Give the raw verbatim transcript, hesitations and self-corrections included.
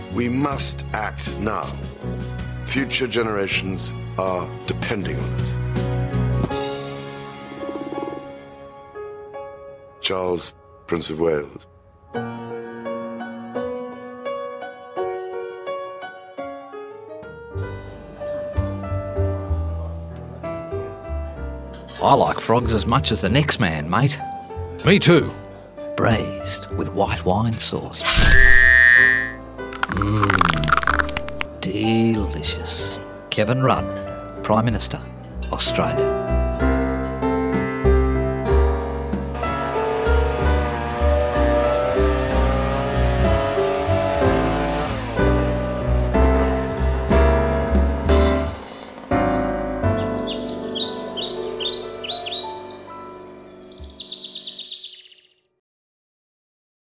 We must act now. Future generations are depending on us. Charles, Prince of Wales. I like frogs as much as the next man, mate. Me too. Braised with white wine sauce. Mmm. Delicious. Kevin Rudd, Prime Minister, Australia.